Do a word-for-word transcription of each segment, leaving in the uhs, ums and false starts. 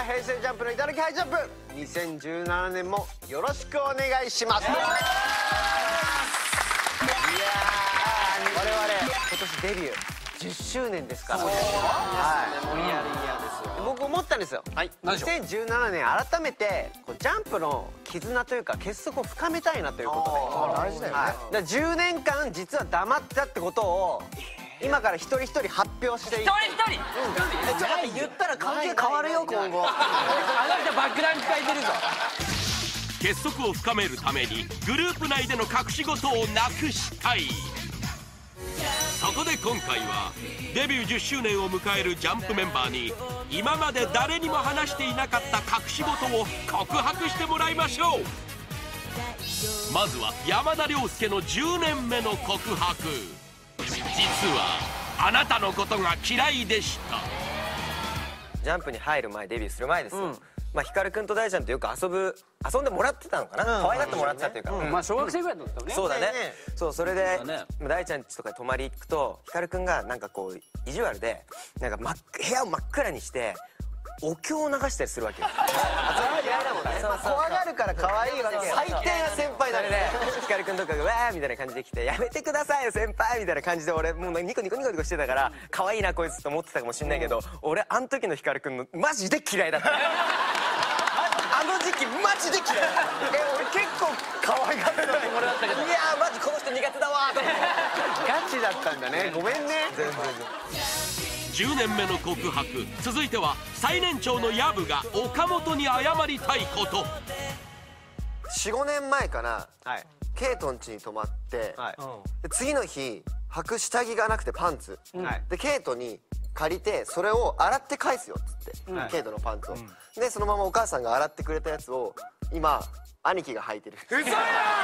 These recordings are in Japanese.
平成ジャンプのいただきハイジャンプにせんじゅうななねんもよろしくお願いします。いやー我々今年デビューじゅっしゅうねんですから。そうですね。盛り上がり嫌ですよ。僕思ったんですよ。にせんじゅうななねん改めてこうジャンプの絆というか結束を深めたいなということで。大事だよね。だからじゅうねんかん実は黙ってたってことを今から一人一人発表していって。 一人一人。 ちょっと待って言ったら関係変わるよ今後。 あの人バックランク書いてるぞ。 結束を深めるためにグループ内での隠し事をなくしたい。そこで今回はデビューじゅっしゅうねんを迎えるジャンプメンバーに今まで誰にも話していなかった隠し事を告白してもらいましょう。まずは山田涼介のじゅうねんめの告白。実はあなたのことが嫌いでした。 ジャンプに入る前、デビューする前ですよ、うん、まあ光くんと大ちゃんとよく遊ぶ遊んでもらってたのかな、うん、可愛がってもらってたというか、うん、 まあ小学生ぐらいだったよね。 そうだね。そう、それで大ちゃん家とかに泊まり行くと光くんがなんかこう意地悪でなんか真っ部屋を真っ暗にしてお経を流したりするわけよ。 嫌いだもんね。怖がるから可愛いわけ。 最低な先輩だね。光くんとかがわーみたいな感じで来て、やめてくださいよ先輩みたいな感じで、俺もうニコニコニコニコしてたから可愛いなこいつと思ってたかもしんないけど、俺あの時の光くんのマジで嫌いだった。あの時期マジで嫌いだった。え、俺結構可愛がってたつもりだったけど、いやーマジこの人苦手だわーと思って。 ガチだったんだね。ごめんね。全然。 じゅうねんめの告白。続いては最年長のヤブが岡本に謝りたいこと。 よんごねんまえかな、はい、ケイトン家に泊まって、はい、で次の日履く下着がなくてパンツ、はい、でケイトに借りてそれを洗って返すよっつって、はい、ケイトのパンツを、うん、でそのままお母さんが洗ってくれたやつを今兄貴が履いてる。 嘘やんお兄ち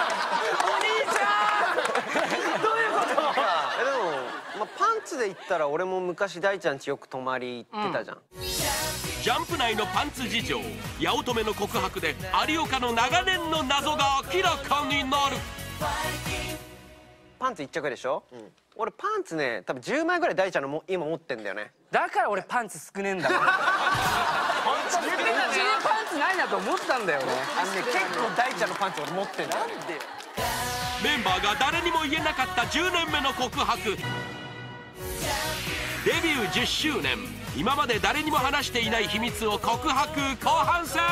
ゃんどういうこと？でも、まあ、パンツで言ったら俺も昔大ちゃん家よく泊まり行ってたじゃん、うん、 ジャンプ内のパンツ事情。八乙女の告白で有岡の長年の謎が明らかになる。 パンツ一着でしょ、うん、俺パンツね多分じゅうまいぐらい大ちゃんのも今持ってんだよね。 だから俺パンツ少ねえんだよ。パンツないなと思ったんだよね。 あのね結構大ちゃんのパンツ俺持ってんだよ。なんでメンバーが誰にも言えなかったじゅうねんめの告白。デビューじゅっしゅうねん、今まで誰にも話していない秘密を告白後半戦。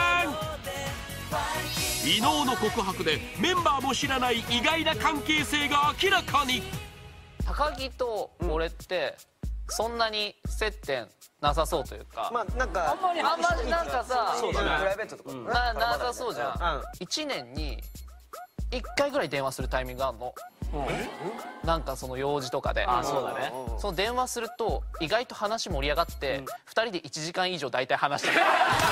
伊野尾の告白でメンバーも知らない意外な関係性が明らかに。 高木と俺ってそんなに接点なさそうというか、 まあなんかあんまりあんまりなんかさ、 そうだね、プライベートとかななさそうじゃん。いちねんにいっかいぐらい電話するタイミングがあるの。なんかその用事とかで。 あ、そうだね。 その電話すると意外と話盛り上がってふたりでいちじかん以上大体話してる。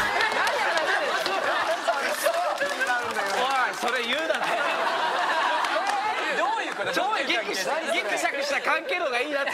おいそれ言うだね。どういうこと？ちょっとギクシャクした関係のがいいなって。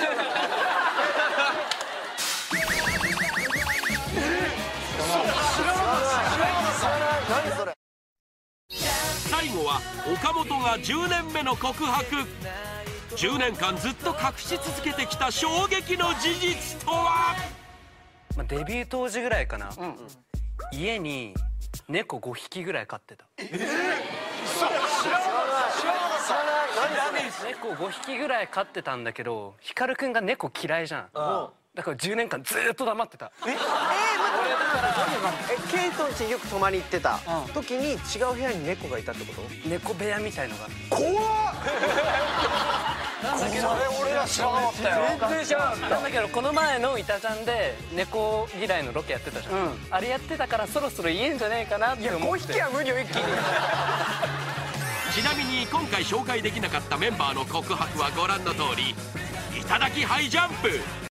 何それ。 最後は岡本がじゅうねんめの告白。じゅうねんかんずっと隠し続けてきた衝撃の事実とは。 まあ、デビュー当時ぐらいかな、うん、家に猫ごひきぐらい飼ってた。えー、知らない知らない猫ごひきぐらい飼ってたんだけど、光くんが猫嫌いじゃん、うん、だからじゅうねんかんずっと黙ってた。ええー、待って、 え、ケイトン家よく泊まり行ってた時に違う部屋に猫がいたってこと？ 猫部屋みたいのが。 怖っ。 なんだけど、俺ら知らなかったよ。全然知らなかった。なんだけどこの前のイタちゃんで猫嫌いのロケやってたじゃん、うん、あれやってたからそろそろ言えんじゃねえかなって思って。いやごひきは無理よ一気に。 ちなみに今回紹介できなかったメンバーの告白はご覧の通り。いただきハイジャンプ。